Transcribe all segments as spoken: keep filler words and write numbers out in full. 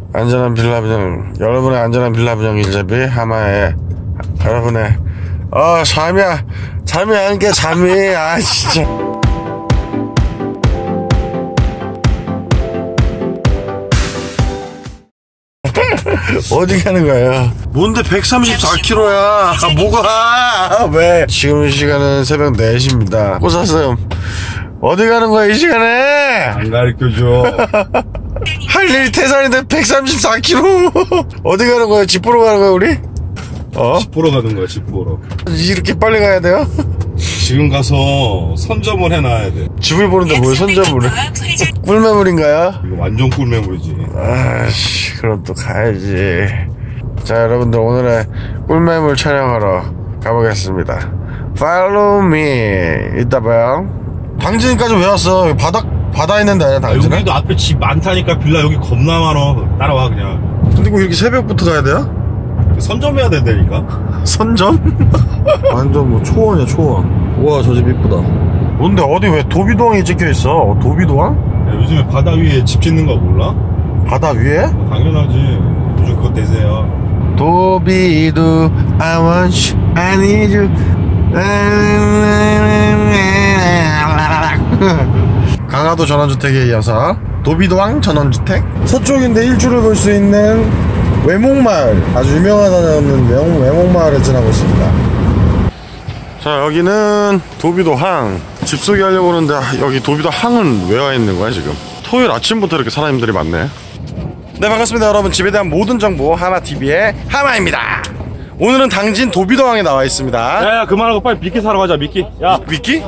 안전한 빌라 분양, 여러분의 안전한 빌라 분양 일잡이 하마에 여러분의 어 잠이 잠이 안 깨 잠이 아 진짜. 어디 가는 거야? 뭔데 백삼십사 킬로미터야? 아, 뭐가? 왜? 지금 시간은 새벽 네 시입니다. 꼬사슴 어디 가는 거야 이 시간에? 안 가르쳐줘. 할 일 태산인데 백삼십사 킬로미터. 어디 가는 거야? 집 보러 가는 거야 우리? 어? 집 보러 가는 거야, 집 보러. 이렇게 빨리 가야 돼요? 지금 가서 선점을 해놔야 돼. 집을 보는데 뭘 선점을 해? 꿀매물인가요? 이거 완전 꿀매물이지. 아씨, 그럼 또 가야지. 자, 여러분들 오늘의 꿀매물 촬영하러 가보겠습니다. Follow me. 이따 봐요. 당진까지 왜 왔어? 바다 바다 있는데 아니야 당진은? 여기도 앞에 집 많다니까. 빌라 여기 겁나 많아. 따라와 그냥. 근데 뭐 이렇게 새벽부터 가야 돼요? 선점해야 된다니까. 선점? 완전 뭐 초원이야 초원. 우와 저 집 이쁘다. 뭔데 어디 왜 도비도항이 찍혀있어? 도비도항? 야, 요즘에 바다 위에 집 짓는 거 몰라? 바다 위에? 어, 당연하지. 요즘 그거 대세야. 도비도 I want you I need you. 강화도 전원주택에 이어서 도비도항 전원주택. 서쪽인데 일주를 볼 수 있는 외목마을, 아주 유명하다는 외목, 외목마을을 지나고 있습니다. 자, 여기는 도비도항. 집 소개하려고 하는데 여기 도비도항은 왜 와 있는 거야 지금? 토요일 아침부터 이렇게 사람들이 많네. 네, 반갑습니다 여러분. 집에 대한 모든 정보 하마티비의 하마입니다. 오늘은 당진 도비도항에 나와 있습니다. 야야 그만하고 빨리 미끼 사러 가자. 미끼. 야 미끼?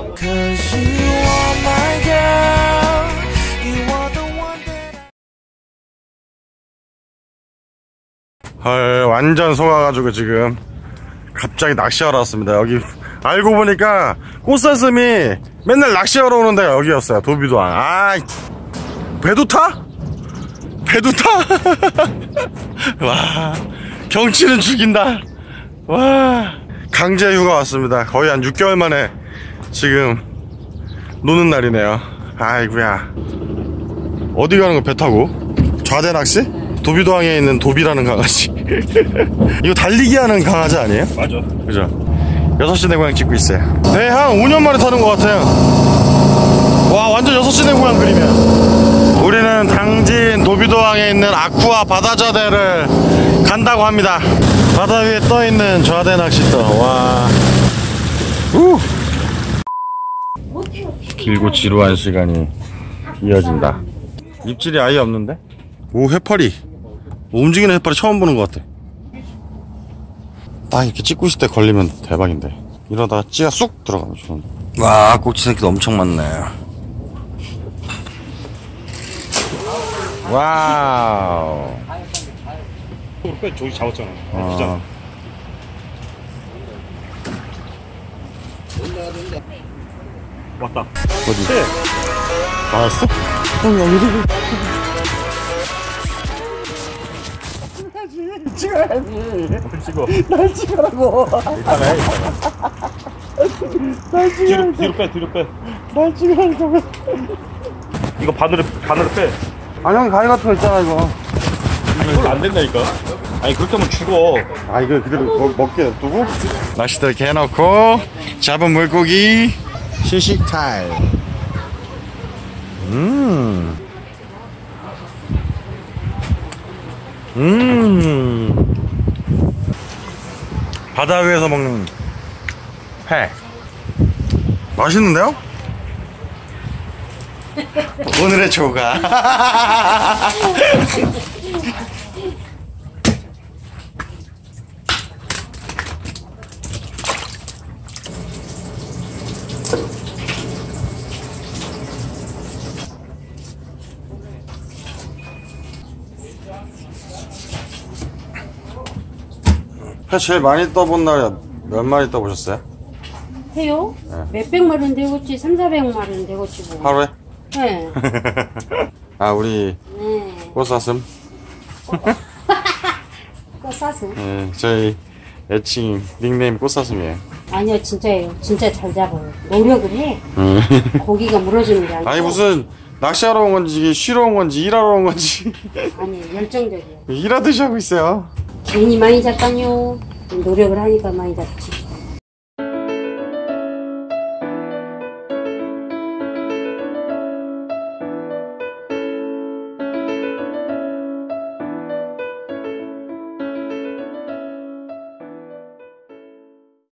헐, 완전 속아가지고 지금 갑자기 낚시하러 왔습니다. 여기 알고 보니까 꽃사슴이 맨날 낚시하러 오는 데가 여기였어요. 도비도항. 아, 배도 타? 배도 타? 와, 경치는 죽인다. 와, 강제 휴가 왔습니다. 거의 한 육 개월 만에 지금 노는 날이네요. 아이고야. 어디 가는 거 배 타고? 좌대 낚시? 도비도항에 있는 도비라는 강아지. 이거 달리기 하는 강아지 아니에요? 맞아. 그죠? 여섯 시 내 고향 찍고 있어요. 네, 한 오 년 만에 타는 것 같아요. 와, 완전 여섯 시 내 고향 그림이야. 우리는 당진 도비도항에 있는 아쿠아 바다자대를 간다고 합니다. 바다 위에 떠있는 좌대 낚시터. 와. 우! 길고 지루한 시간이 이어진다. 입질이 아예 없는데? 오, 해파리. 오, 움직이는 해파리 처음 보는 것 같아. 딱 이렇게 찍고 있을 때 걸리면 대박인데. 이러다가 찌가 쑥 들어가면 좋은데. 와, 꼭지 새끼도 엄청 많네. 와우. 빼 저기 잡았잖아. 어. 왔다. 어디? 네. 나왔어? 형 여기서 찍어야지. 뭘 찍어? 날 찍으라고. 일단 해. 날 뒤로 찍으라고. 뒤로 빼 뒤로 빼. 날 찍으라고. 이거 반으로 반으로 빼. 아니 형 가위 같은 거 있잖아 이거. 이걸 안 된다니까. 아니 그렇게 하면 죽어. 아 이거 그대로 먹, 먹게 놔두고 낚시대 이렇게 해놓고 잡은 물고기 시식 타임. 음. 음. 바다 위에서 먹는 회 맛있는데요? 오늘의 조가. 회 제일 많이 떠본 날 몇 마리 떠보셨어요? 해요? 네. 몇백 마리는 되겠지, 삼사백 마리는 되겠지 뭐. 하루에? 네. 아 우리 네. 꽃사슴. 꽃사슴? 네, 저희 애칭 닉네임 꽃사슴이에요. 아니요, 진짜예요. 진짜 잘 잡아요. 노력을 해. 음. 고기가 물어주는 게 아니고. 아니 무슨 낚시하러 온 건지 쉬러 온 건지 일하러 온 건지 아니, 열정적이야. 일하듯이 하고 있어요. 괜히 많이 잡다뇨. 노력을 하니까 많이 잡지.